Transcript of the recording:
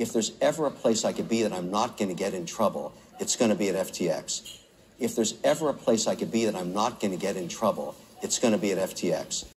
If there's ever a place I could be that I'm not going to get in trouble, it's going to be at FTX. If there's ever a place I could be that I'm not going to get in trouble, it's going to be at FTX.